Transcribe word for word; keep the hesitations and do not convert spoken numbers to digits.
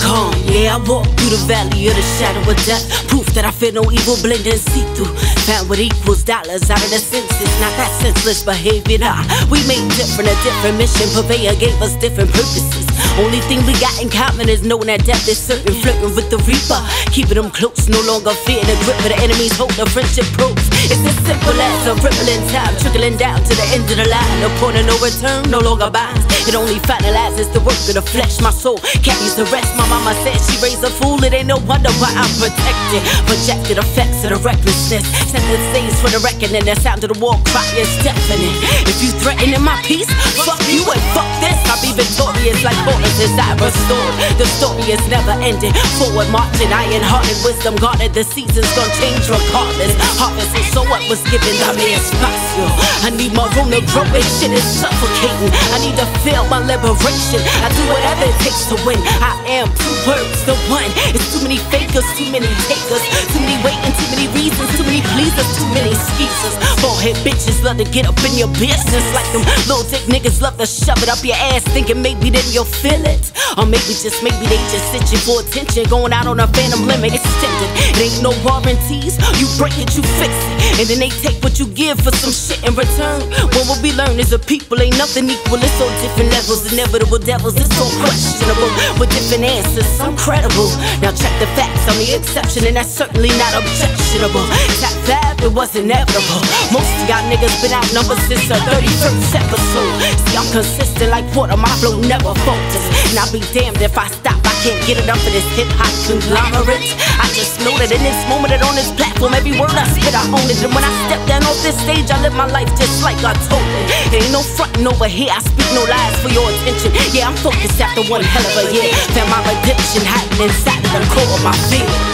calm. Yeah, I walk through the valley of the shadow of death. Proof that I fear no evil, blend and see through. Found what equals dollars out of the senses. Not that senseless behavior, nah. We made different, a different mission. Purveyor gave us different purposes. Only thing we got in common is knowing that death is certain. Flirting with the reaper, keeping them close. No longer fear the grip of the enemy's hope. The friendship probes. It's as simple as a ripple in time, trickling down to the end of the line. The point of no return, no longer binds. It only finalizes the work of the flesh. My soul carries the rest. My mama said she raised a fool. It ain't no wonder why I'm protected. Projected effects of the recklessness. Set the stage for the reckoning. The sound of the war cry is deafening. If you threatening my peace, fuck you and fuck this. I'll be victorious like horses I restored. The story is never ending. Forward marching, iron-hearted, wisdom guarded. The seasons gon' change regardless. Harvest is so what was given. I may espacio. I need my room to grow. This shit is suffocating. I need to feel my liberation. I do whatever it takes to win. I am two words, the one. It's too many fakers, too many takers, too many waiting, too many reasons, too many pleasers, too many skeezers. Bald-head bitches love to get up in your business, like them little dick niggas love to shove it up your ass, thinking maybe then you'll feel it. Or maybe just maybe they just sit you for attention, going out on a phantom limit extended. It ain't no warranties. You break it, you fix it, and then they take what you give for some shit in return. Well, what we learn is a people ain't nothing equal. It's all different levels, inevitable devils. It's all questionable with different answers. I'm credible. Now check the facts. I'm the exception, and that's certainly not objectionable. That vibe, it was inevitable. Most of y'all niggas been outnumbered since the thirty-first episode. See, I'm consistent like water. My flow never falters, and I'll be damned if I stop. I can't get enough of this hip-hop conglomerate. I just know that in this moment and on this platform, every word I spit, I own it. And when I step down off this stage, I live my life just like I told it. There ain't no frontin' over here. I speak no lies for your attention. Yeah, I'm focused after one hell of a year. Found my redemption hiding inside of the core of my feelings.